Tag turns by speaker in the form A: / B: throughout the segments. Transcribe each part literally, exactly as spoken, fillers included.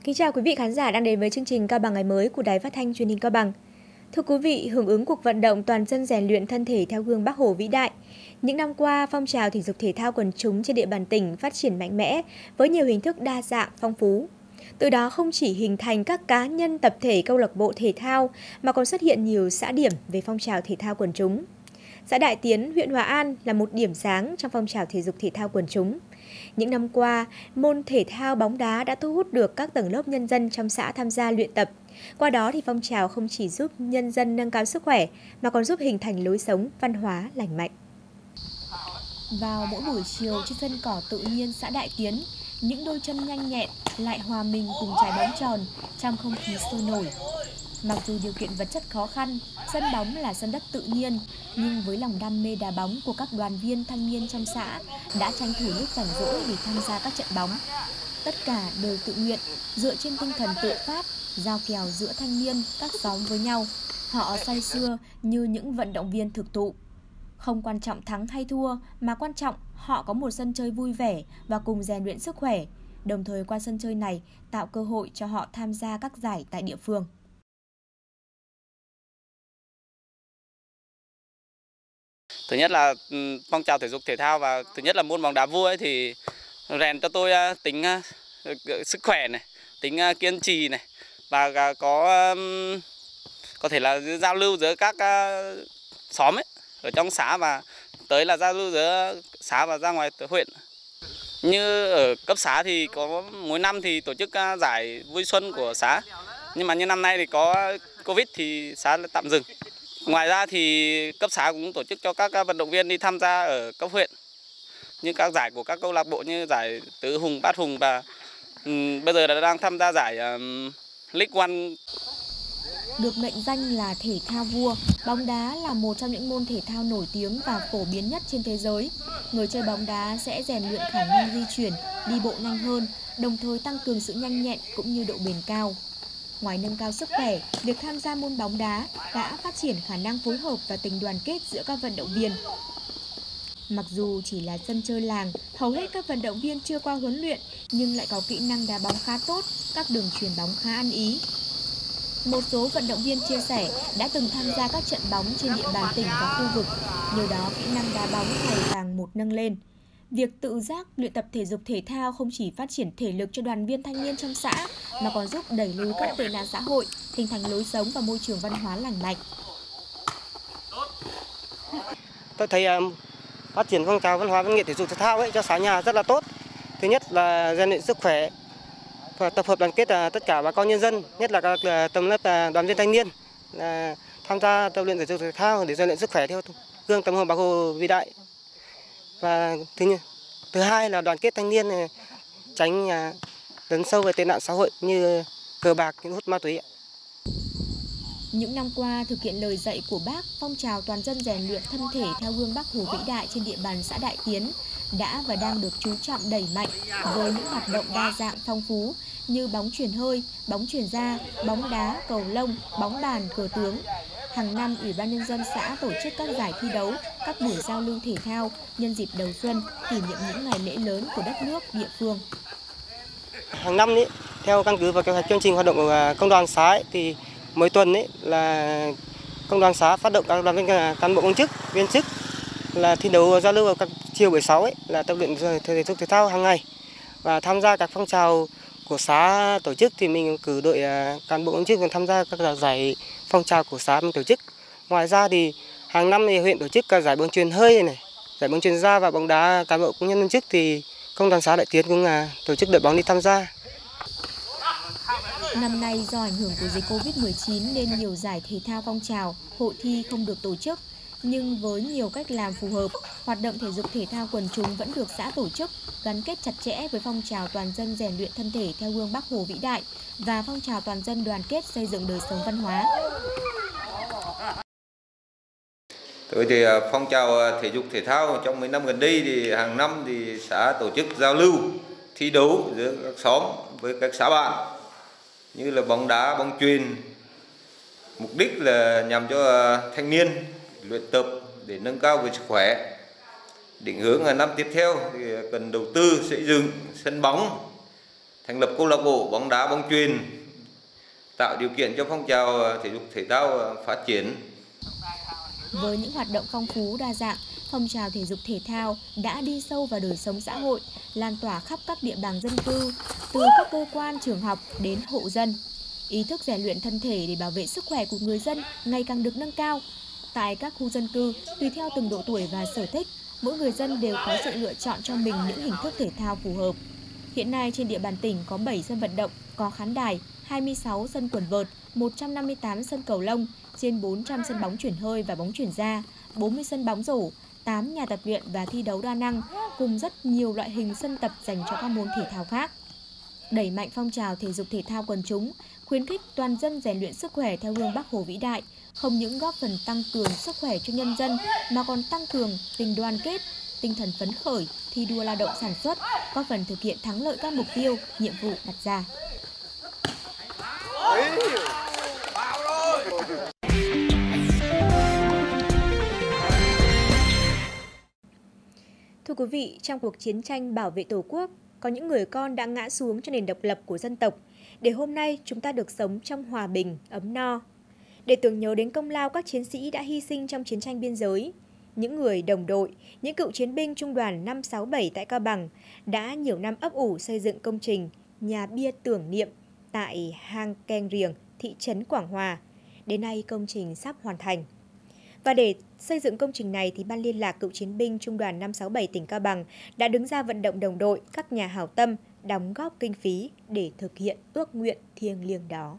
A: Kính chào quý vị khán giả đang đến với chương trình Cao Bằng ngày mới của Đài Phát thanh Truyền hình Cao Bằng. Thưa quý vị, hưởng ứng cuộc vận động toàn dân rèn luyện thân thể theo gương Bác Hồ vĩ đại, những năm qua phong trào thể dục thể thao quần chúng trên địa bàn tỉnh phát triển mạnh mẽ với nhiều hình thức đa dạng, phong phú. Từ đó không chỉ hình thành các cá nhân tập thể câu lạc bộ thể thao mà còn xuất hiện nhiều xã điểm về phong trào thể thao quần chúng. Xã Đại Tiến, huyện Hòa An là một điểm sáng trong phong trào thể dục thể thao quần chúng. Những năm qua, môn thể thao bóng đá đã thu hút được các tầng lớp nhân dân trong xã tham gia luyện tập. Qua đó thì phong trào không chỉ giúp nhân dân nâng cao sức khỏe mà còn giúp hình thành lối sống văn hóa lành mạnh. Vào mỗi buổi chiều trên sân cỏ tự nhiên xã Đại Tiến, những đôi chân nhanh nhẹn lại hòa mình cùng trái bóng tròn trong không khí sôi nổi. Mặc dù điều kiện vật chất khó khăn, sân bóng là sân đất tự nhiên, nhưng với lòng đam mê đá bóng của các đoàn viên thanh niên trong xã đã tranh thủ lúc rảnh rỗi để tham gia các trận bóng. Tất cả đều tự nguyện, dựa trên tinh thần tự phát, giao kèo giữa thanh niên, các xóm với nhau. Họ say sưa như những vận động viên thực thụ. Không quan trọng thắng hay thua, mà quan trọng họ có một sân chơi vui vẻ và cùng rèn luyện sức khỏe. Đồng thời qua sân chơi này tạo cơ hội cho họ tham gia các giải tại địa phương.
B: Thứ nhất là phong trào thể dục thể thao và thứ nhất là môn bóng đá vua ấy thì rèn cho tôi tính sức khỏe này, tính kiên trì này và có có thể là giao lưu giữa các xóm ấy ở trong xã và tới là giao lưu giữa xã và ra ngoài huyện. Như ở cấp xã thì có mỗi năm thì tổ chức giải vui xuân của xã, nhưng mà như năm nay thì có Covid thì xã tạm dừng. Ngoài ra thì cấp xã cũng tổ chức cho các vận động viên đi tham gia ở cấp huyện, như các giải của các câu lạc bộ như giải tứ hùng, bát hùng và um, bây giờ đã đang tham gia giải um, League One.
A: Được mệnh danh là thể thao vua, bóng đá là một trong những môn thể thao nổi tiếng và phổ biến nhất trên thế giới. Người chơi bóng đá sẽ rèn luyện khả năng di chuyển, đi bộ nhanh hơn, đồng thời tăng cường sự nhanh nhẹn cũng như độ bền cao. Ngoài nâng cao sức khỏe, việc tham gia môn bóng đá đã phát triển khả năng phối hợp và tình đoàn kết giữa các vận động viên. Mặc dù chỉ là sân chơi làng, hầu hết các vận động viên chưa qua huấn luyện nhưng lại có kỹ năng đá bóng khá tốt, các đường chuyền bóng khá ăn ý. Một số vận động viên chia sẻ đã từng tham gia các trận bóng trên địa bàn tỉnh và khu vực, nhờ đó kỹ năng đá bóng ngày càng một nâng lên. Việc tự giác luyện tập thể dục thể thao không chỉ phát triển thể lực cho đoàn viên thanh niên trong xã mà còn giúp đẩy lùi các tệ nạn xã hội, hình thành lối sống và môi trường văn hóa lành mạnh.
C: Tôi thấy um, phát triển phong trào văn hóa văn nghệ thể dục thể thao ấy cho xã nhà rất là tốt. Thứ nhất là rèn luyện sức khỏe và tập hợp đoàn kết uh, tất cả bà con nhân dân, nhất là các uh, tầng lớp uh, đoàn viên thanh niên uh, tham gia tập luyện thể dục thể thao để rèn luyện sức khỏe theo gương tấm gương Bác Hồ vĩ đại. Và thứ nhất, thứ hai là đoàn kết thanh niên, tránh lấn sâu về tệ nạn xã hội như cờ bạc, hút ma túy.
A: Những năm qua, thực hiện lời dạy của Bác, phong trào toàn dân rèn luyện thân thể theo gương Bác Hồ vĩ đại trên địa bàn xã Đại Tiến đã và đang được chú trọng đẩy mạnh với những hoạt động đa dạng phong phú như bóng chuyền hơi, bóng chuyền da, bóng đá, cầu lông, bóng bàn, cờ tướng. Hàng năm, Ủy ban Nhân dân xã tổ chức các giải thi đấu, các buổi giao lưu thể thao nhân dịp đầu xuân, kỷ niệm những ngày lễ lớn của đất nước, địa phương.
C: Hàng năm ý, theo căn cứ vào kế hoạch chương trình hoạt động của công đoàn xã ấy, thì mỗi tuần ấy, là công đoàn xã phát động các đoàn viên cán bộ công chức, viên chức là thi đấu giao lưu vào các chiều buổi sáu ấy, là tập luyện thể dục thể thao hàng ngày và tham gia các phong trào của xã tổ chức thì mình cử đội cán bộ công chức tham gia các giải phong trào của xã mình tổ chức. Ngoài ra thì hàng năm thì huyện tổ chức các giải bóng chuyền hơi này, giải bóng chuyền da và bóng đá cán bộ công nhân viên chức thì công đoàn xã Đại Tiến cũng là tổ chức đội bóng đi tham gia.
A: Năm nay do ảnh hưởng của dịch Covid mười chín nên nhiều giải thể thao phong trào, hội thi không được tổ chức. Nhưng với nhiều cách làm phù hợp, hoạt động thể dục thể thao quần chúng vẫn được xã tổ chức, gắn kết chặt chẽ với phong trào toàn dân rèn luyện thân thể theo gương Bác Hồ vĩ đại và phong trào toàn dân đoàn kết xây dựng đời sống văn hóa.
D: Tôi thì phong trào thể dục thể thao trong mấy năm gần đây thì hàng năm thì xã tổ chức giao lưu, thi đấu giữa các xóm với các xã bạn như là bóng đá, bóng chuyền. Mục đích là nhằm cho thanh niên luyện tập để nâng cao về sức khỏe. Định hướng là năm tiếp theo thì cần đầu tư xây dựng sân bóng thành lập câu lạc bộ bóng đá bóng chuyền, tạo điều kiện cho phong trào thể dục thể thao phát triển.
A: Với những hoạt động phong phú đa dạng, phong trào thể dục thể thao đã đi sâu vào đời sống xã hội, lan tỏa khắp các địa bàn dân cư, từ các cơ quan, trường học đến hộ dân. Ý thức rèn luyện thân thể để bảo vệ sức khỏe của người dân ngày càng được nâng cao. Tại các khu dân cư, tùy theo từng độ tuổi và sở thích, mỗi người dân đều có sự lựa chọn cho mình những hình thức thể thao phù hợp. Hiện nay trên địa bàn tỉnh có bảy sân vận động, có khán đài, hai mươi sáu sân quần vợt, một trăm năm mươi tám sân cầu lông, trên bốn trăm sân bóng chuyền hơi và bóng chuyền da, bốn mươi sân bóng rổ, tám nhà tập luyện và thi đấu đa năng, cùng rất nhiều loại hình sân tập dành cho các môn thể thao khác. Đẩy mạnh phong trào thể dục thể thao quần chúng, khuyến khích toàn dân rèn luyện sức khỏe theo gương Bác Hồ vĩ đại, không những góp phần tăng cường sức khỏe cho nhân dân mà còn tăng cường tình đoàn kết, tinh thần phấn khởi, thi đua lao động sản xuất, góp phần thực hiện thắng lợi các mục tiêu, nhiệm vụ đặt ra. Thưa quý vị, trong cuộc chiến tranh bảo vệ Tổ quốc, có những người con đã ngã xuống cho nền độc lập của dân tộc, để hôm nay chúng ta được sống trong hòa bình, ấm no. Để tưởng nhớ đến công lao các chiến sĩ đã hy sinh trong chiến tranh biên giới, những người đồng đội, những cựu chiến binh Trung đoàn năm sáu bảy tại Cao Bằng đã nhiều năm ấp ủ xây dựng công trình nhà bia tưởng niệm tại hang Keng Riềng, thị trấn Quảng Hòa. Đến nay công trình sắp hoàn thành. Và để xây dựng công trình này thì Ban Liên lạc Cựu chiến binh Trung đoàn năm sáu bảy tỉnh Cao Bằng đã đứng ra vận động đồng đội, các nhà hảo tâm đóng góp kinh phí để thực hiện ước nguyện thiêng liêng đó.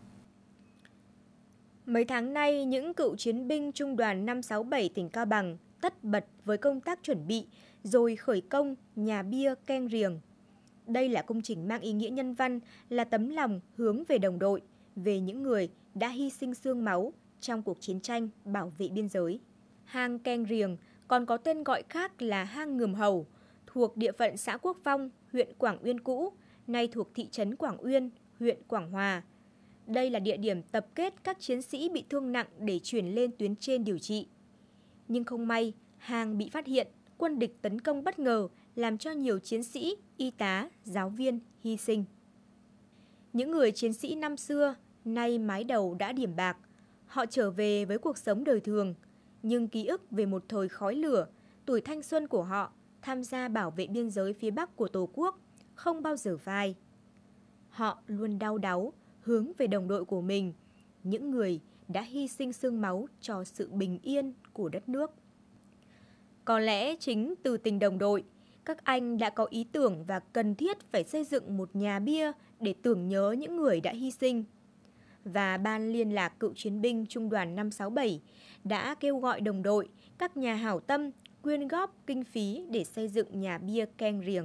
A: Mấy tháng nay, những cựu chiến binh Trung đoàn năm sáu bảy tỉnh Cao Bằng tất bật với công tác chuẩn bị rồi khởi công nhà bia Keng Riềng. Đây là công trình mang ý nghĩa nhân văn, là tấm lòng hướng về đồng đội, về những người đã hy sinh xương máu trong cuộc chiến tranh bảo vệ biên giới. Hang Keng Riềng còn có tên gọi khác là hang Ngườm Hầu, thuộc địa phận xã Quốc Phong, huyện Quảng Uyên cũ, nay thuộc thị trấn Quảng Uyên, huyện Quảng Hòa. Đây là địa điểm tập kết các chiến sĩ bị thương nặng để chuyển lên tuyến trên điều trị. Nhưng không may, hang bị phát hiện, quân địch tấn công bất ngờ, làm cho nhiều chiến sĩ, y tá, giáo viên hy sinh. Những người chiến sĩ năm xưa, nay mái đầu đã điểm bạc. Họ trở về với cuộc sống đời thường, nhưng ký ức về một thời khói lửa, tuổi thanh xuân của họ tham gia bảo vệ biên giới phía Bắc của Tổ quốc không bao giờ phai. Họ luôn đau đáu hướng về đồng đội của mình, những người đã hy sinh xương máu cho sự bình yên của đất nước. Có lẽ chính từ tình đồng đội, các anh đã có ý tưởng và cần thiết phải xây dựng một nhà bia để tưởng nhớ những người đã hy sinh. Và Ban Liên lạc Cựu chiến binh Trung đoàn năm sáu bảy đã kêu gọi đồng đội, các nhà hảo tâm quyên góp kinh phí để xây dựng nhà bia Keng Riềng.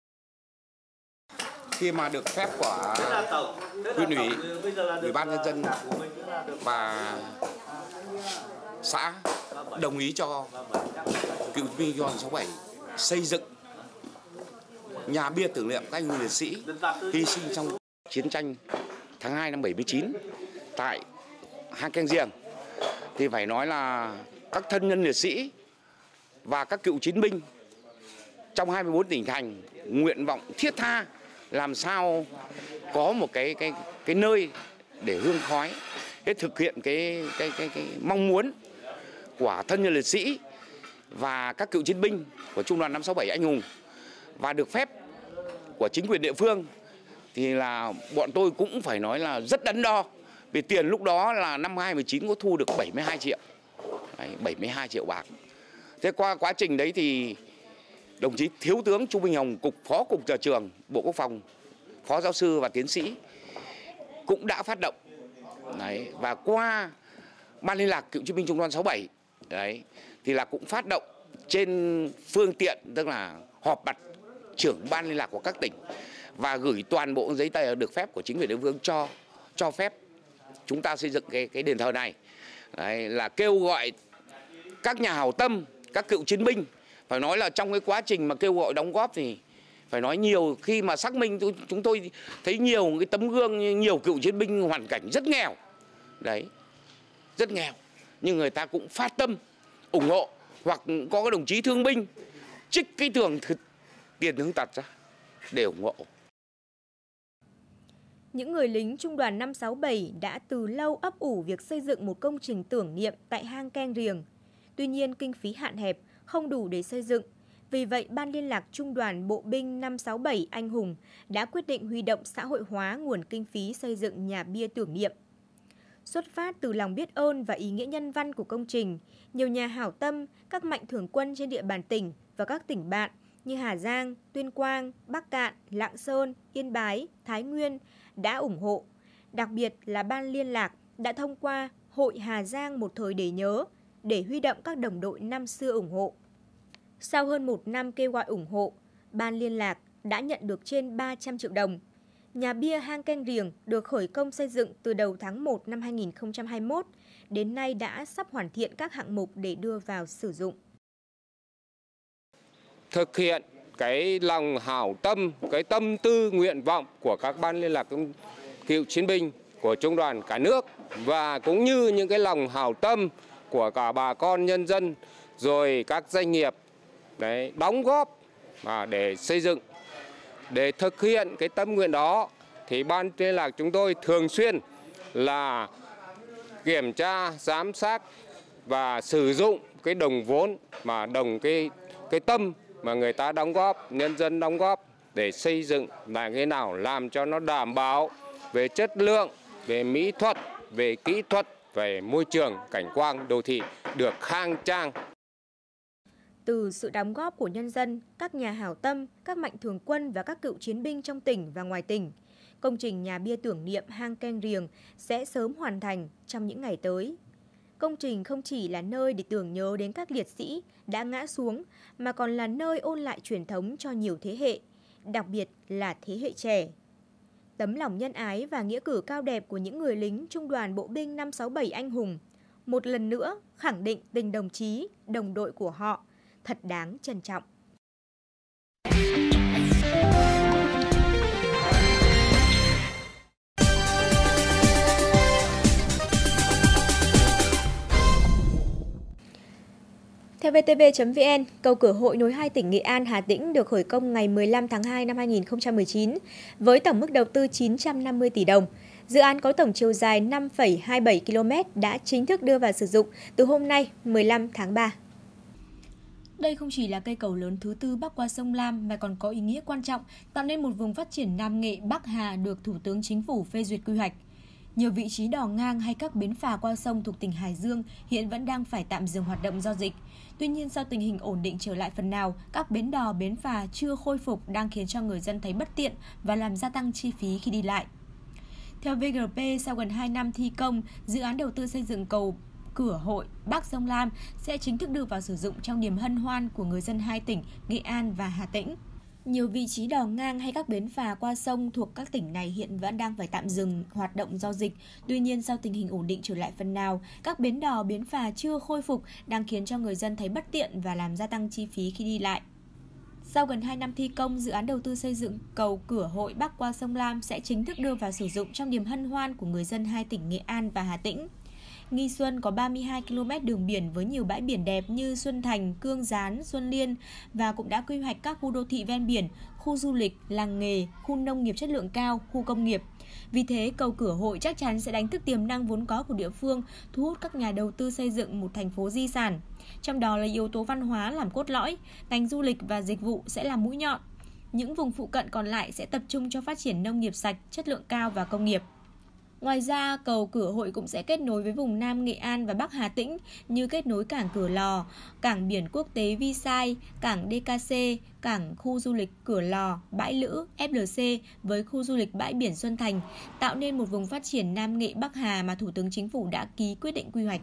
E: Khi mà được phép của huyện ủy, ủy ban nhân dân và xã đồng ý cho cựu chiến binh Trung đoàn sáu bảy xây dựng nhà bia tưởng niệm các anh hùng liệt sĩ hy sinh trong chiến tranh tháng hai năm bảy mươi chín tại hang Keng Riềng. Thì phải nói là các thân nhân liệt sĩ và các cựu chiến binh trong hai mươi bốn tỉnh thành nguyện vọng thiết tha làm sao có một cái cái cái nơi để hương khói, để thực hiện cái cái cái cái mong muốn của thân nhân liệt sĩ và các cựu chiến binh của Trung đoàn năm sáu bảy anh hùng. Và được phép của chính quyền địa phương thì là bọn tôi cũng phải nói là rất đắn đo, vì tiền lúc đó là năm hai nghìn không trăm mười chín có thu được bảy mươi hai triệu. Đấy, bảy mươi hai triệu bạc. Thế qua quá trình đấy thì đồng chí Thiếu tướng Chu Minh Hồng, cục Phó cục Sở trường Bộ Quốc phòng, phó giáo sư và tiến sĩ cũng đã phát động. Đấy, và qua Ban Liên lạc Cựu chiến binh Trung đoàn sáu bảy đấy thì là cũng phát động trên phương tiện, tức là họp mặt trưởng ban liên lạc của các tỉnh và gửi toàn bộ giấy tờ được phép của chính quyền địa phương cho cho phép chúng ta xây dựng cái cái đền thờ này. Đấy, là kêu gọi các nhà hảo tâm, các cựu chiến binh. Phải nói là trong cái quá trình mà kêu gọi đóng góp thì phải nói nhiều, khi mà xác minh chúng tôi thấy nhiều cái tấm gương, nhiều cựu chiến binh hoàn cảnh rất nghèo. Đấy, rất nghèo. Nhưng người ta cũng phát tâm ủng hộ, hoặc có các đồng chí thương binh trích cái thường tiền thương tật ra để ủng hộ.
A: những người lính Trung đoàn năm sáu bảy đã từ lâu ấp ủ việc xây dựng một công trình tưởng niệm tại hang Keng Riềng. Tuy nhiên, kinh phí hạn hẹp, không đủ để xây dựng. Vì vậy, Ban Liên lạc Trung đoàn Bộ binh năm sáu bảy Anh Hùng đã quyết định huy động xã hội hóa nguồn kinh phí xây dựng nhà bia tưởng niệm. Xuất phát từ lòng biết ơn và ý nghĩa nhân văn của công trình, nhiều nhà hảo tâm, các mạnh thường quân trên địa bàn tỉnh và các tỉnh bạn như Hà Giang, Tuyên Quang, Bắc Kạn, Lạng Sơn, Yên Bái, Thái Nguyên đã ủng hộ. Đặc biệt là Ban Liên lạc đã thông qua Hội Hà Giang một thời để nhớ để huy động các đồng đội năm xưa ủng hộ. Sau hơn một năm kêu gọi ủng hộ, Ban Liên lạc đã nhận được trên ba trăm triệu đồng. Nhà bia hang Keng Riềng được khởi công xây dựng từ đầu tháng một năm hai nghìn không trăm hai mươi mốt, đến nay đã sắp hoàn thiện các hạng mục để đưa vào sử dụng.
F: Thực hiện cái lòng hảo tâm, cái tâm tư nguyện vọng của các ban liên lạc cựu chiến binh của Trung đoàn cả nước và cũng như những cái lòng hảo tâm của cả bà con nhân dân rồi các doanh nghiệp đấy đóng góp mà để xây dựng. Để thực hiện cái tâm nguyện đó thì Ban Liên lạc chúng tôi thường xuyên là kiểm tra, giám sát và sử dụng cái đồng vốn mà đồng cái cái tâm mà người ta đóng góp, nhân dân đóng góp để xây dựng lại cái nào làm cho nó đảm bảo về chất lượng, về mỹ thuật, về kỹ thuật, về môi trường, cảnh quan đô thị được khang trang.
A: Từ sự đóng góp của nhân dân, các nhà hảo tâm, các mạnh thường quân và các cựu chiến binh trong tỉnh và ngoài tỉnh, công trình nhà bia tưởng niệm hang Keng Riềng sẽ sớm hoàn thành trong những ngày tới. Công trình không chỉ là nơi để tưởng nhớ đến các liệt sĩ đã ngã xuống, mà còn là nơi ôn lại truyền thống cho nhiều thế hệ, đặc biệt là thế hệ trẻ. Tấm lòng nhân ái và nghĩa cử cao đẹp của những người lính Trung đoàn Bộ binh năm sáu bảy Anh Hùng, một lần nữa khẳng định tình đồng chí, đồng đội của họ, thật đáng trân trọng. Theo vê tê vê chấm vê en, cầu cửa hội nối hai tỉnh Nghệ An, Hà Tĩnh được khởi công ngày mười lăm tháng hai năm hai nghìn không trăm mười chín với tổng mức đầu tư chín trăm năm mươi tỷ đồng. Dự án có tổng chiều dài năm phẩy hai mươi bảy ki lô mét đã chính thức đưa vào sử dụng từ hôm nay mười lăm tháng ba. Đây không chỉ là cây cầu lớn thứ tư bắc qua sông Lam mà còn có ý nghĩa quan trọng tạo nên một vùng phát triển Nam Nghệ Bắc Hà được Thủ tướng Chính phủ phê duyệt quy hoạch. Nhiều vị trí đò ngang hay các bến phà qua sông thuộc tỉnh Hải Dương hiện vẫn đang phải tạm dừng hoạt động do dịch. Tuy nhiên, sau tình hình ổn định trở lại phần nào, các bến đò, bến phà chưa khôi phục đang khiến cho người dân thấy bất tiện và làm gia tăng chi phí khi đi lại. Theo vê giê pê, sau gần hai năm thi công, dự án đầu tư xây dựng cầu cửa hội Bắc sông Lam sẽ chính thức đưa vào sử dụng trong niềm hân hoan của người dân hai tỉnh Nghệ An và Hà Tĩnh. Nhiều vị trí đò ngang hay các bến phà qua sông thuộc các tỉnh này hiện vẫn đang phải tạm dừng hoạt động do dịch. Tuy nhiên, sau tình hình ổn định trở lại phần nào, các bến đò, bến phà chưa khôi phục đang khiến cho người dân thấy bất tiện và làm gia tăng chi phí khi đi lại. Sau gần hai năm thi công, dự án đầu tư xây dựng cầu cửa hội Bắc qua sông Lam sẽ chính thức đưa vào sử dụng trong niềm hân hoan của người dân hai tỉnh Nghệ An và Hà Tĩnh. Nghi Xuân có ba mươi hai ki lô mét đường biển với nhiều bãi biển đẹp như Xuân Thành, Cương Gián, Xuân Liên và cũng đã quy hoạch các khu đô thị ven biển, khu du lịch, làng nghề, khu nông nghiệp chất lượng cao, khu công nghiệp. Vì thế, cầu cửa hội chắc chắn sẽ đánh thức tiềm năng vốn có của địa phương, thu hút các nhà đầu tư xây dựng một thành phố di sản. Trong đó là yếu tố văn hóa làm cốt lõi, ngành du lịch và dịch vụ sẽ là mũi nhọn. Những vùng phụ cận còn lại sẽ tập trung cho phát triển nông nghiệp sạch, chất lượng cao và công nghiệp. Ngoài ra, cầu cửa hội cũng sẽ kết nối với vùng Nam Nghệ An và Bắc Hà Tĩnh như kết nối cảng Cửa Lò, cảng biển quốc tế Vi Sai, cảng đê ca xê, cảng khu du lịch Cửa Lò, Bãi Lữ, ép lờ xê với khu du lịch bãi biển Xuân Thành, tạo nên một vùng phát triển Nam Nghệ Bắc Hà mà Thủ tướng Chính phủ đã ký quyết định quy hoạch.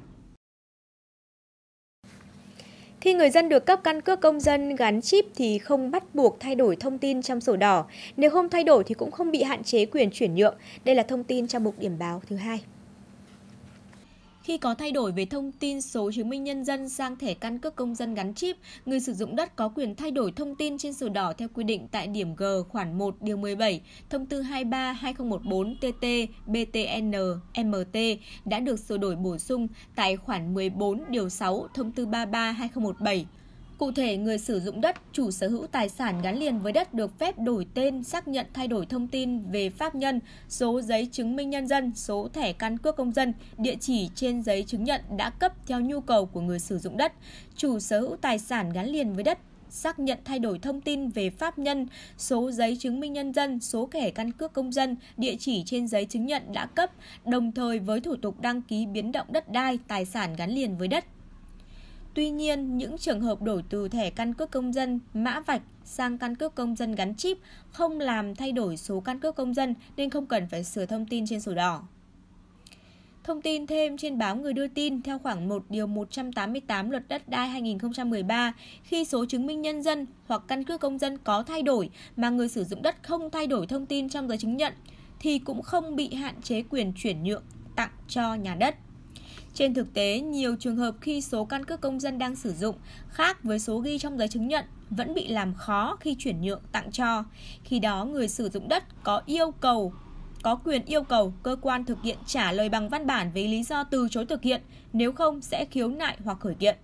A: Khi người dân được cấp căn cước công dân gắn chip thì không bắt buộc thay đổi thông tin trong sổ đỏ. Nếu không thay đổi thì cũng không bị hạn chế quyền chuyển nhượng. Đây là thông tin trong mục điểm báo thứ hai. Khi có thay đổi về thông tin số chứng minh nhân dân sang thẻ căn cước công dân gắn chip, người sử dụng đất có quyền thay đổi thông tin trên sổ đỏ theo quy định tại điểm G khoản một điều mười bảy thông tư hai ba trên hai nghìn không trăm mười bốn T T B T N M T đã được sửa đổi bổ sung tại khoản mười bốn điều sáu thông tư ba mươi ba trên hai nghìn không trăm mười bảy. Cụ thể, người sử dụng đất, chủ sở hữu tài sản gắn liền với đất được phép đổi tên, xác nhận thay đổi thông tin về pháp nhân, số giấy chứng minh nhân dân, số thẻ căn cước công dân, địa chỉ trên giấy chứng nhận đã cấp theo nhu cầu của người sử dụng đất, chủ sở hữu tài sản gắn liền với đất, xác nhận thay đổi thông tin về pháp nhân, số giấy chứng minh nhân dân, số thẻ căn cước công dân, địa chỉ trên giấy chứng nhận đã cấp, đồng thời với thủ tục đăng ký biến động đất đai, tài sản gắn liền với đất. Tuy nhiên, những trường hợp đổi từ thẻ căn cước công dân mã vạch sang căn cước công dân gắn chip không làm thay đổi số căn cước công dân nên không cần phải sửa thông tin trên sổ đỏ. Thông tin thêm trên báo Người Đưa Tin theo khoản một điều một trăm tám mươi tám Luật Đất đai hai nghìn không trăm mười ba, khi số chứng minh nhân dân hoặc căn cước công dân có thay đổi mà người sử dụng đất không thay đổi thông tin trong giấy chứng nhận thì cũng không bị hạn chế quyền chuyển nhượng tặng cho nhà đất. Trên thực tế, nhiều trường hợp khi số căn cước công dân đang sử dụng khác với số ghi trong giấy chứng nhận vẫn bị làm khó khi chuyển nhượng tặng cho. Khi đó, người sử dụng đất có yêu cầu có quyền yêu cầu cơ quan thực hiện trả lời bằng văn bản với lý do từ chối thực hiện, nếu không sẽ khiếu nại hoặc khởi kiện.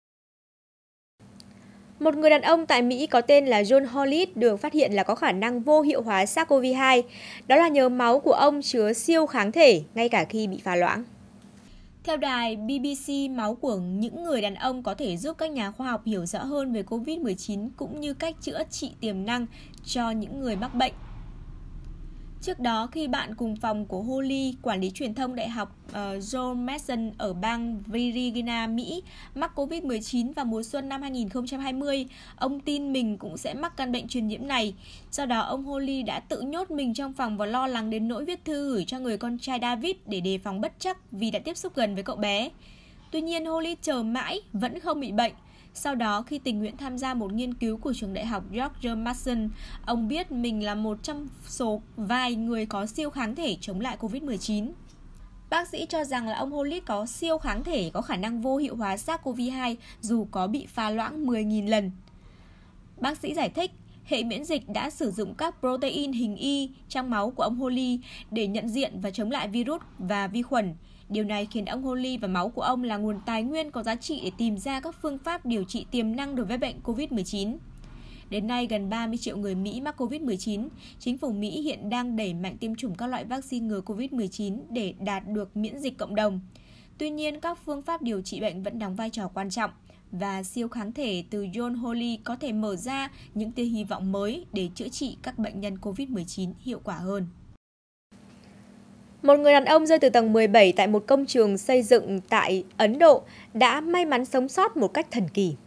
G: Một người đàn ông tại Mỹ có tên là John Hollis được phát hiện là có khả năng vô hiệu hóa SARS-xê o vê hai. Đó là nhờ máu của ông chứa siêu kháng thể ngay cả khi bị pha loãng.
A: Theo đài bê bê xê, máu của những người đàn ông có thể giúp các nhà khoa học hiểu rõ hơn về covid mười chín cũng như cách chữa trị tiềm năng cho những người mắc bệnh. Trước đó, khi bạn cùng phòng của Holly, quản lý truyền thông Đại học uh, John Mason ở bang Virginia, Mỹ, mắc covid mười chín vào mùa xuân năm hai nghìn không trăm hai mươi, ông tin mình cũng sẽ mắc căn bệnh truyền nhiễm này. Do đó, ông Holly đã tự nhốt mình trong phòng và lo lắng đến nỗi viết thư gửi cho người con trai David để đề phòng bất trắc vì đã tiếp xúc gần với cậu bé. Tuy nhiên, Holly chờ mãi vẫn không bị bệnh. Sau đó, khi tình nguyện tham gia một nghiên cứu của trường đại học George Mason, ông biết mình là một trong số vài người có siêu kháng thể chống lại covid mười chín. Bác sĩ cho rằng là ông Hollis có siêu kháng thể có khả năng vô hiệu hóa SARS-xê o vê hai dù có bị pha loãng mười nghìn lần. Bác sĩ giải thích, hệ miễn dịch đã sử dụng các protein hình Y trong máu của ông Holly để nhận diện và chống lại virus và vi khuẩn. Điều này khiến ông Holly và máu của ông là nguồn tài nguyên có giá trị để tìm ra các phương pháp điều trị tiềm năng đối với bệnh covid mười chín. Đến nay, gần ba mươi triệu người Mỹ mắc covid mười chín. Chính phủ Mỹ hiện đang đẩy mạnh tiêm chủng các loại vaccine ngừa covid mười chín để đạt được miễn dịch cộng đồng. Tuy nhiên, các phương pháp điều trị bệnh vẫn đóng vai trò quan trọng và siêu kháng thể từ John Holly có thể mở ra những tia hy vọng mới để chữa trị các bệnh nhân covid mười chín hiệu quả hơn.
G: Một người đàn ông rơi từ tầng mười bảy tại một công trường xây dựng tại Ấn Độ đã may mắn sống sót một cách thần kỳ.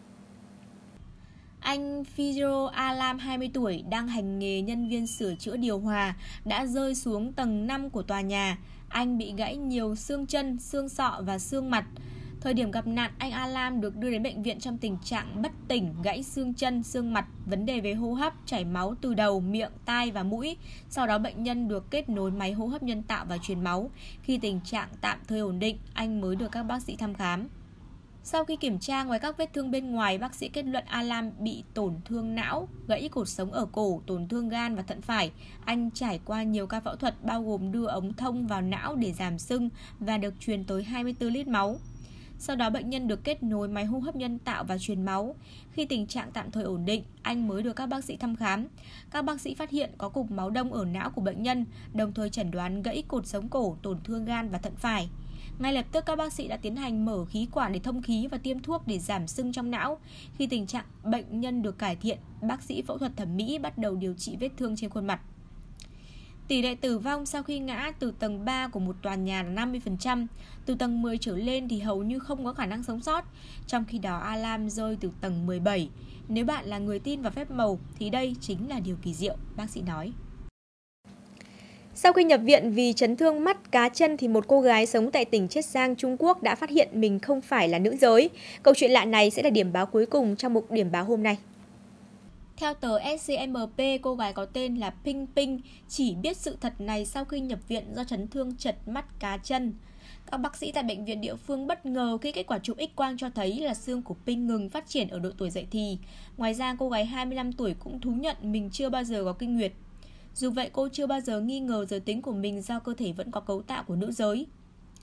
A: Anh Fizro Alam, hai mươi tuổi, đang hành nghề nhân viên sửa chữa điều hòa, đã rơi xuống tầng năm của tòa nhà. Anh bị gãy nhiều xương chân, xương sọ và xương mặt. Thời điểm gặp nạn, anh Alam được đưa đến bệnh viện trong tình trạng bất tỉnh, gãy xương chân, xương mặt, vấn đề về hô hấp, chảy máu từ đầu, miệng, tai và mũi. Sau đó bệnh nhân được kết nối máy hô hấp nhân tạo và truyền máu. Khi tình trạng tạm thời ổn định, anh mới được các bác sĩ thăm khám. Sau khi kiểm tra, ngoài các vết thương bên ngoài, bác sĩ kết luận Alam bị tổn thương não, gãy cột sống ở cổ, tổn thương gan và thận phải. Anh trải qua nhiều ca phẫu thuật bao gồm đưa ống thông vào não để giảm sưng và được truyền tới hai mươi tư lít máu. Sau đó bệnh nhân được kết nối máy hô hấp nhân tạo và truyền máu. Khi tình trạng tạm thời ổn định, anh mới được các bác sĩ thăm khám. Các bác sĩ phát hiện có cục máu đông ở não của bệnh nhân, đồng thời chẩn đoán gãy cột sống cổ, tổn thương gan và thận phải. Ngay lập tức các bác sĩ đã tiến hành mở khí quản để thông khí và tiêm thuốc để giảm sưng trong não. Khi tình trạng bệnh nhân được cải thiện, bác sĩ phẫu thuật thẩm mỹ bắt đầu điều trị vết thương trên khuôn mặt. Tỷ lệ tử vong sau khi ngã từ tầng ba của một tòa nhà là năm mươi phần trăm, từ tầng mười trở lên thì hầu như không có khả năng sống sót. Trong khi đó, Alam rơi từ tầng mười bảy. Nếu bạn là người tin vào phép màu thì đây chính là điều kỳ diệu, bác sĩ nói.
G: Sau khi nhập viện vì chấn thương mắt cá chân thì một cô gái sống tại tỉnh Chiết Giang, Trung Quốc đã phát hiện mình không phải là nữ giới. Câu chuyện lạ này sẽ là điểm báo cuối cùng trong mục điểm báo hôm nay.
A: Theo tờ ét xê em pê, cô gái có tên là Ping Ping chỉ biết sự thật này sau khi nhập viện do chấn thương chật mắt cá chân. Các bác sĩ tại bệnh viện địa phương bất ngờ khi kết quả chụp X-quang cho thấy là xương của Ping ngừng phát triển ở độ tuổi dậy thì. Ngoài ra, cô gái hai mươi lăm tuổi cũng thú nhận mình chưa bao giờ có kinh nguyệt. Dù vậy, cô chưa bao giờ nghi ngờ giới tính của mình do cơ thể vẫn có cấu tạo của nữ giới.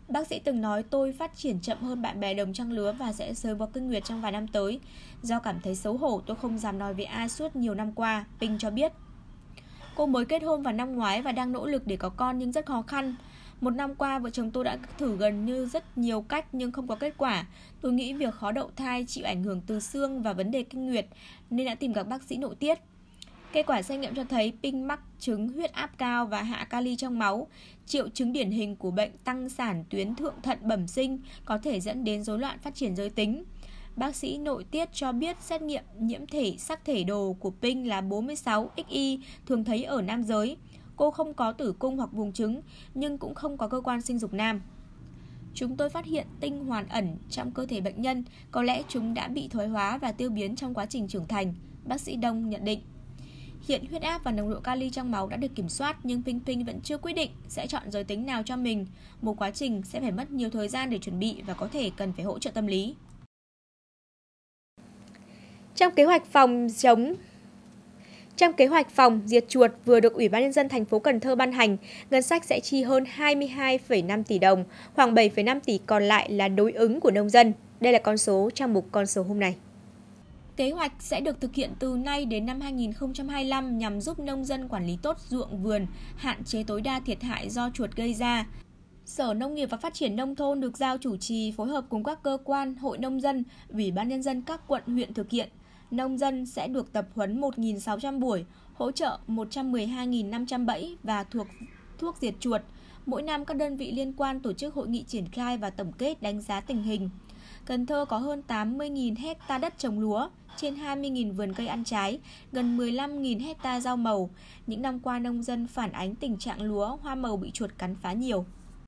A: Bác sĩ từng nói tôi phát triển chậm hơn bạn bè đồng trang lứa và sẽ sớm có kinh nguyệt trong vài năm tới. Do cảm thấy xấu hổ, tôi không dám nói với ai suốt nhiều năm qua, Pinh cho biết. Cô mới kết hôn vào năm ngoái và đang nỗ lực để có con nhưng rất khó khăn. Một năm qua, vợ chồng tôi đã thử gần như rất nhiều cách nhưng không có kết quả. Tôi nghĩ việc khó đậu thai chịu ảnh hưởng từ xương và vấn đề kinh nguyệt nên đã tìm gặp bác sĩ nội tiết. Kết quả xét nghiệm cho thấy Pinh mắc chứng huyết áp cao và hạ kali trong máu. Triệu chứng điển hình của bệnh tăng sản tuyến thượng thận bẩm sinh có thể dẫn đến rối loạn phát triển giới tính. Bác sĩ nội tiết cho biết xét nghiệm nhiễm thể sắc thể đồ của Pinh là bốn mươi sáu x y thường thấy ở nam giới. Cô không có tử cung hoặc buồng trứng nhưng cũng không có cơ quan sinh dục nam. Chúng tôi phát hiện tinh hoàn ẩn trong cơ thể bệnh nhân, có lẽ chúng đã bị thoái hóa và tiêu biến trong quá trình trưởng thành, bác sĩ Đông nhận định. Hiện huyết áp và nồng độ kali trong máu đã được kiểm soát nhưng Pinh Pinh vẫn chưa quyết định sẽ chọn giới tính nào cho mình. Một quá trình sẽ phải mất nhiều thời gian để chuẩn bị và có thể cần phải hỗ trợ tâm lý.
G: Trong kế hoạch phòng chống Trong kế hoạch phòng diệt chuột vừa được Ủy ban Nhân dân thành phố Cần Thơ ban hành, ngân sách sẽ chi hơn hai mươi hai phẩy năm tỷ đồng, khoảng bảy phẩy năm tỷ còn lại là đối ứng của nông dân. Đây là con số trong mục con số hôm nay.
A: Kế hoạch sẽ được thực hiện từ nay đến năm hai nghìn không trăm hai mươi lăm nhằm giúp nông dân quản lý tốt ruộng vườn, hạn chế tối đa thiệt hại do chuột gây ra. Sở Nông nghiệp và Phát triển Nông thôn được giao chủ trì phối hợp cùng các cơ quan, hội nông dân, Ủy ban Nhân dân các quận, huyện thực hiện. Nông dân sẽ được tập huấn một nghìn sáu trăm buổi, hỗ trợ một trăm mười hai nghìn năm trăm bẫy và thuộc thuốc diệt chuột. Mỗi năm các đơn vị liên quan tổ chức hội nghị triển khai và tổng kết đánh giá tình hình. Cần Thơ có hơn tám mươi nghìn hecta đất trồng lúa, trên hai mươi nghìn vườn cây ăn trái, gần mười lăm nghìn hecta rau màu. Những năm qua nông dân phản ánh tình trạng lúa, hoa màu bị chuột cắn phá nhiều.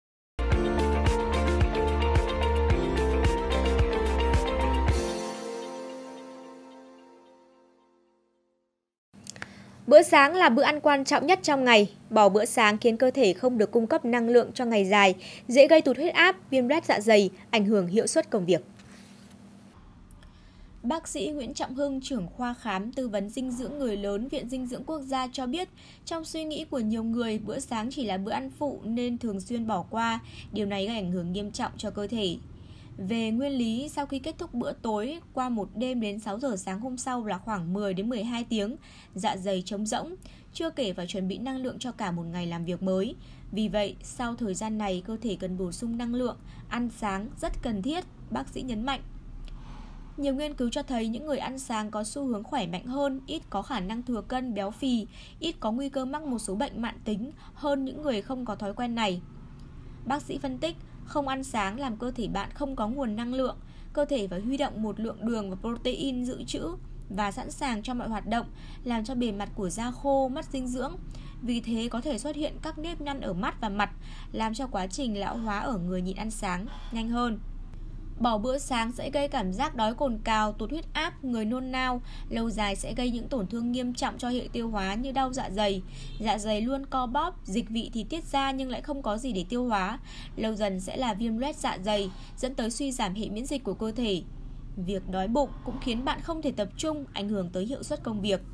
G: Bữa sáng là bữa ăn quan trọng nhất trong ngày. Bỏ bữa sáng khiến cơ thể không được cung cấp năng lượng cho ngày dài, dễ gây tụt huyết áp, viêm loét dạ dày, ảnh hưởng hiệu suất công việc.
A: Bác sĩ Nguyễn Trọng Hưng, trưởng khoa khám tư vấn dinh dưỡng người lớn Viện Dinh dưỡng Quốc gia cho biết, trong suy nghĩ của nhiều người, bữa sáng chỉ là bữa ăn phụ nên thường xuyên bỏ qua. Điều này gây ảnh hưởng nghiêm trọng cho cơ thể. Về nguyên lý, sau khi kết thúc bữa tối, qua một đêm đến sáu giờ sáng hôm sau là khoảng mười đến mười hai tiếng, dạ dày trống rỗng, chưa kể phải chuẩn bị năng lượng cho cả một ngày làm việc mới. Vì vậy, sau thời gian này, cơ thể cần bổ sung năng lượng, ăn sáng rất cần thiết, bác sĩ nhấn mạnh. Nhiều nghiên cứu cho thấy những người ăn sáng có xu hướng khỏe mạnh hơn, ít có khả năng thừa cân, béo phì, ít có nguy cơ mắc một số bệnh mãn tính hơn những người không có thói quen này. Bác sĩ phân tích, không ăn sáng làm cơ thể bạn không có nguồn năng lượng, cơ thể phải huy động một lượng đường và protein dự trữ và sẵn sàng cho mọi hoạt động, làm cho bề mặt của da khô, mất dinh dưỡng. Vì thế có thể xuất hiện các nếp nhăn ở mắt và mặt, làm cho quá trình lão hóa ở người nhịn ăn sáng nhanh hơn. Bỏ bữa sáng sẽ gây cảm giác đói cồn cào, tụt huyết áp, người nôn nao, lâu dài sẽ gây những tổn thương nghiêm trọng cho hệ tiêu hóa như đau dạ dày. Dạ dày luôn co bóp, dịch vị thì tiết ra nhưng lại không có gì để tiêu hóa. Lâu dần sẽ là viêm loét dạ dày, dẫn tới suy giảm hệ miễn dịch của cơ thể. Việc đói bụng cũng khiến bạn không thể tập trung, ảnh hưởng tới hiệu suất công việc.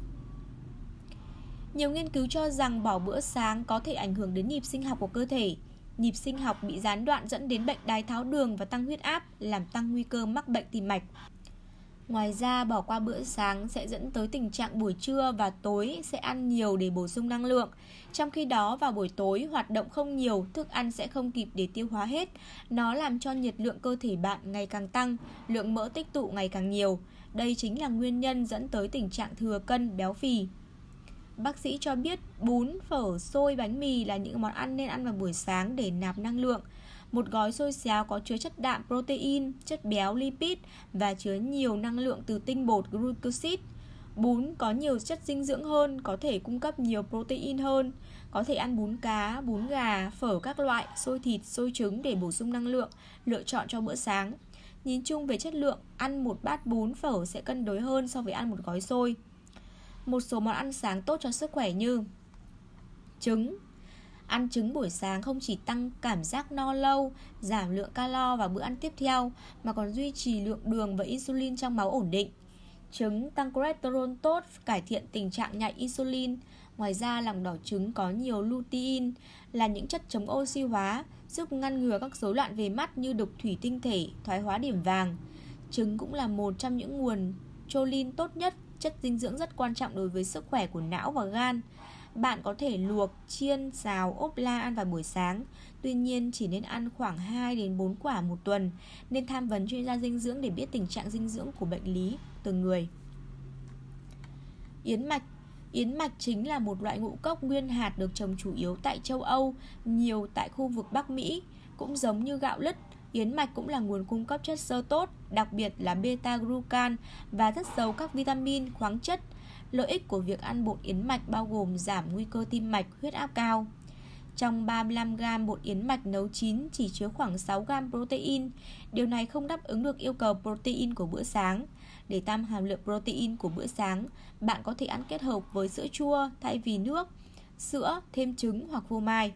A: Nhiều nghiên cứu cho rằng bỏ bữa sáng có thể ảnh hưởng đến nhịp sinh học của cơ thể. Nhịp sinh học bị gián đoạn dẫn đến bệnh đái tháo đường và tăng huyết áp, làm tăng nguy cơ mắc bệnh tim mạch. Ngoài ra, bỏ qua bữa sáng sẽ dẫn tới tình trạng buổi trưa và tối sẽ ăn nhiều để bổ sung năng lượng. Trong khi đó, vào buổi tối, hoạt động không nhiều, thức ăn sẽ không kịp để tiêu hóa hết. Nó làm cho nhiệt lượng cơ thể bạn ngày càng tăng, lượng mỡ tích tụ ngày càng nhiều. Đây chính là nguyên nhân dẫn tới tình trạng thừa cân, béo phì. Bác sĩ cho biết bún, phở, xôi, bánh mì là những món ăn nên ăn vào buổi sáng để nạp năng lượng. Một gói xôi xéo có chứa chất đạm protein, chất béo lipid và chứa nhiều năng lượng từ tinh bột glucoside. Bún có nhiều chất dinh dưỡng hơn, có thể cung cấp nhiều protein hơn. Có thể ăn bún cá, bún gà, phở các loại, xôi thịt, xôi trứng để bổ sung năng lượng, lựa chọn cho bữa sáng. Nhìn chung về chất lượng, ăn một bát bún phở sẽ cân đối hơn so với ăn một gói xôi. Một số món ăn sáng tốt cho sức khỏe như trứng. Ăn trứng buổi sáng không chỉ tăng cảm giác no lâu, giảm lượng calo vào bữa ăn tiếp theo, mà còn duy trì lượng đường và insulin trong máu ổn định. Trứng tăng cholesterol tốt, cải thiện tình trạng nhạy insulin. Ngoài ra, lòng đỏ trứng có nhiều lutein là những chất chống oxy hóa, giúp ngăn ngừa các rối loạn về mắt như đục thủy tinh thể, thoái hóa điểm vàng. Trứng cũng là một trong những nguồn choline tốt nhất, chất dinh dưỡng rất quan trọng đối với sức khỏe của não và gan. Bạn có thể luộc, chiên, xào, ốp la ăn vào buổi sáng. Tuy nhiên, chỉ nên ăn khoảng hai đến bốn quả một tuần, nên tham vấn chuyên gia dinh dưỡng để biết tình trạng dinh dưỡng của bệnh lý từng người. Yến mạch Yến mạch chính là một loại ngũ cốc nguyên hạt được trồng chủ yếu tại châu Âu, nhiều tại khu vực Bắc Mỹ. Cũng giống như gạo lứt, yến mạch cũng là nguồn cung cấp chất xơ tốt, đặc biệt là beta-glucan và rất giàu các vitamin, khoáng chất. Lợi ích của việc ăn bột yến mạch bao gồm giảm nguy cơ tim mạch, huyết áp cao. Trong ba mươi lăm gam bột yến mạch nấu chín chỉ chứa khoảng sáu gam protein. Điều này không đáp ứng được yêu cầu protein của bữa sáng. Để tăng hàm lượng protein của bữa sáng, bạn có thể ăn kết hợp với sữa chua thay vì nước, sữa, thêm trứng hoặc phô mai.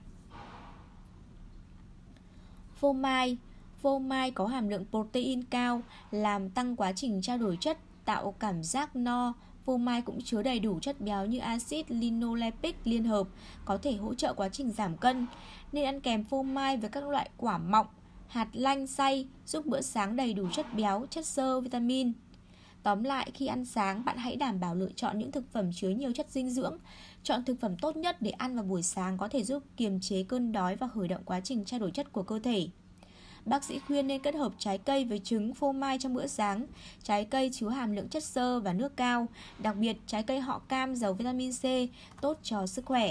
A: Phô mai Phô mai có hàm lượng protein cao, làm tăng quá trình trao đổi chất, tạo cảm giác no. Phô mai cũng chứa đầy đủ chất béo như axit linoleic liên hợp, có thể hỗ trợ quá trình giảm cân. Nên ăn kèm phô mai với các loại quả mọng, hạt lanh xay, giúp bữa sáng đầy đủ chất béo, chất xơ, vitamin. Tóm lại, khi ăn sáng, bạn hãy đảm bảo lựa chọn những thực phẩm chứa nhiều chất dinh dưỡng. Chọn thực phẩm tốt nhất để ăn vào buổi sáng có thể giúp kiềm chế cơn đói và khởi động quá trình trao đổi chất của cơ thể. Bác sĩ khuyên nên kết hợp trái cây với trứng, phô mai trong bữa sáng. Trái cây chứa hàm lượng chất xơ và nước cao, đặc biệt trái cây họ cam giàu vitamin C, tốt cho sức khỏe.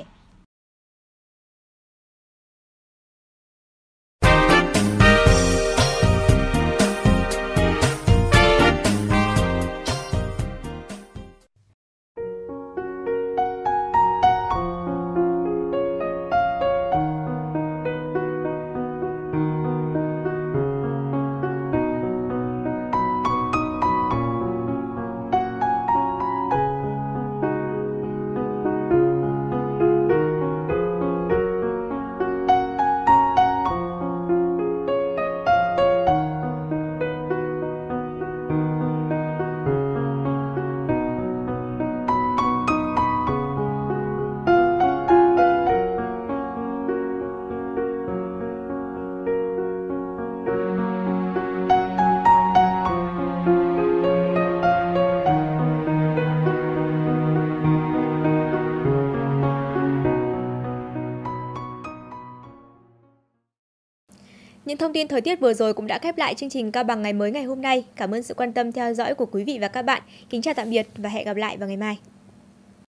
A: Những thông tin thời tiết vừa rồi cũng đã khép lại chương trình Cao Bằng ngày mới ngày hôm nay. Cảm ơn sự quan tâm theo dõi của quý vị và các bạn. Kính chào tạm biệt và hẹn gặp lại vào ngày mai.